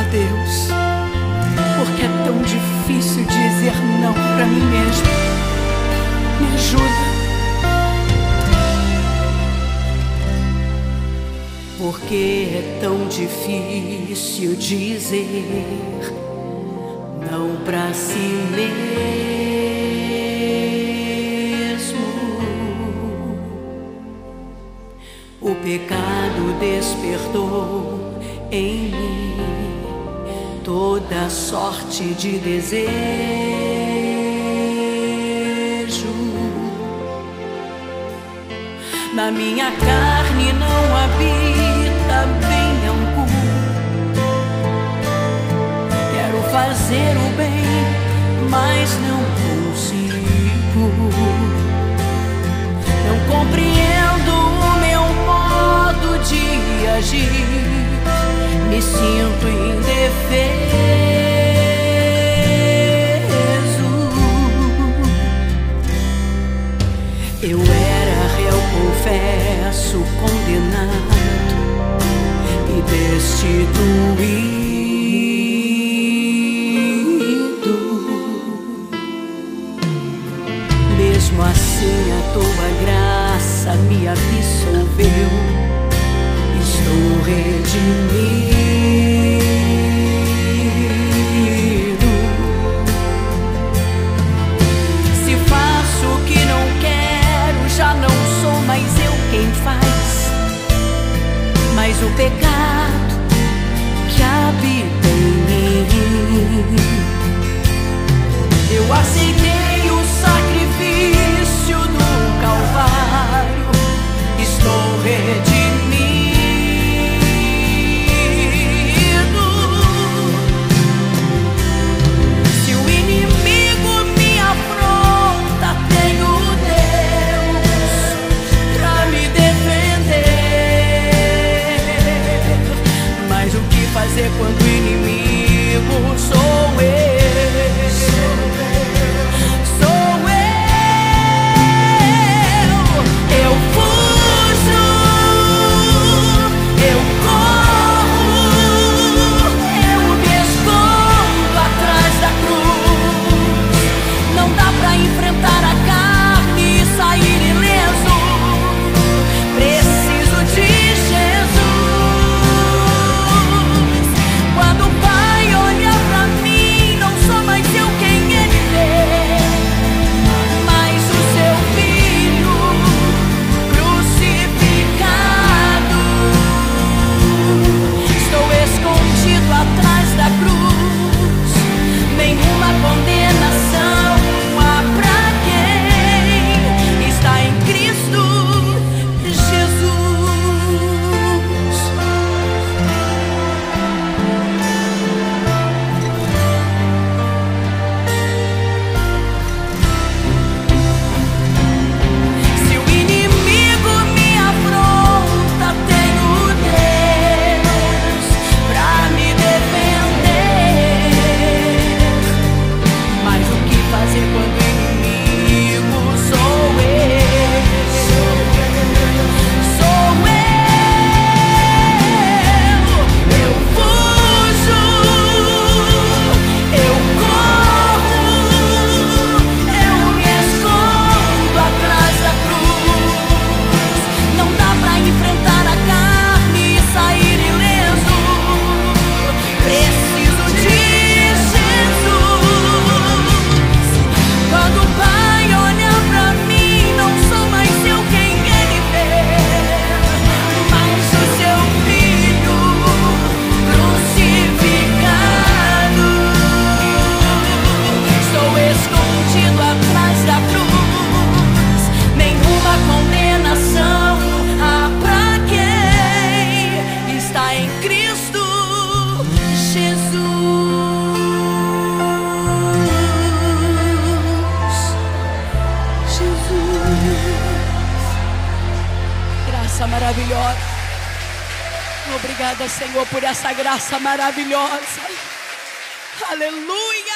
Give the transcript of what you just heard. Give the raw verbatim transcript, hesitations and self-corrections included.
Deus, porque é tão difícil dizer não para mim mesmo. Me ajuda. Porque é tão difícil dizer não para si mesmo. O pecado despertou em mim toda sorte de desejo. Na minha carne não habita bem algum. Quero fazer o bem, mas não consigo. Não compreendo o meu modo de agir. Me sinto indefeso. Eu era réu, confesso, condenado e destituído. Mesmo assim a tua graça me absolveu. Estou redimido. Se faço o que não quero, já não sou mais eu quem faz, mas o pecado que habita em mim. Eu aceitei o sacrifício do Calvário. Estou redimido. Se o inimigo me afronta, tenho Deus pra me defender. Mas o que fazer quando o inimigo sou eu? Maravilhosa. Obrigada, Senhor, por essa graça maravilhosa. Aleluia.